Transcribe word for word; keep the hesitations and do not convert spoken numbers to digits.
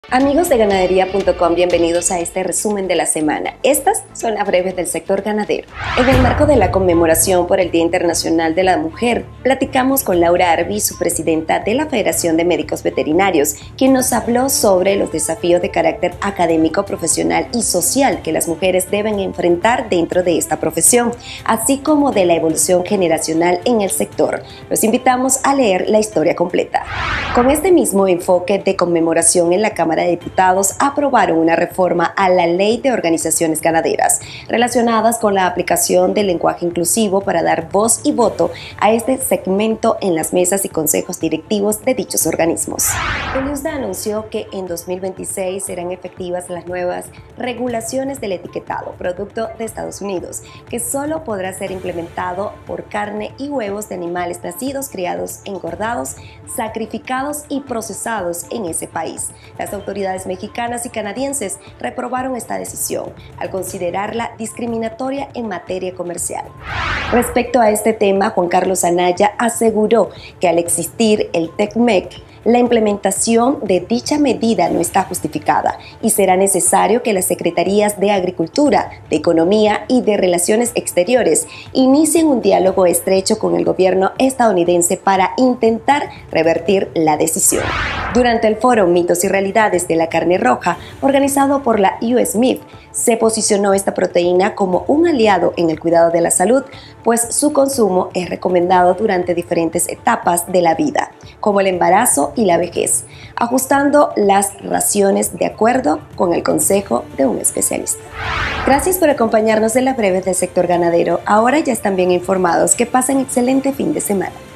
Amigos de ganadería punto com, bienvenidos a este resumen de la semana. Estas son las breves del sector ganadero. En el marco de la conmemoración por el Día Internacional de la Mujer, platicamos con Laura Arby, su presidenta de la Federación de Médicos Veterinarios, quien nos habló sobre los desafíos de carácter académico, profesional y social que las mujeres deben enfrentar dentro de esta profesión, así como de la evolución generacional en el sector. Los invitamos a leer la historia completa. Con este mismo enfoque de conmemoración en la Cámara de Diputados aprobaron una reforma a la Ley de Organizaciones Ganaderas relacionadas con la aplicación del lenguaje inclusivo para dar voz y voto a este segmento en las mesas y consejos directivos de dichos organismos. El USDA anunció que en dos mil veintiséis serán efectivas las nuevas regulaciones del etiquetado, producto de Estados Unidos, que solo podrá ser implementado por carne y huevos de animales nacidos, criados, engordados, sacrificados y procesados en ese país. Las autoridades mexicanas y canadienses reprobaron esta decisión al considerarla discriminatoria en materia comercial. Respecto a este tema, Juan Carlos Anaya aseguró que al existir el TECMEC, la implementación de dicha medida no está justificada y será necesario que las Secretarías de Agricultura, de Economía y de Relaciones Exteriores inicien un diálogo estrecho con el gobierno estadounidense para intentar revertir la decisión. Durante el foro Mitos y Realidades de la Carne Roja, organizado por la U S M I F, se posicionó esta proteína como un aliado en el cuidado de la salud, pues su consumo es recomendado durante diferentes etapas de la vida, como el embarazo y la vejez, ajustando las raciones de acuerdo con el consejo de un especialista. Gracias por acompañarnos en las breves del sector ganadero. Ahora ya están bien informados. Que pasen excelente fin de semana.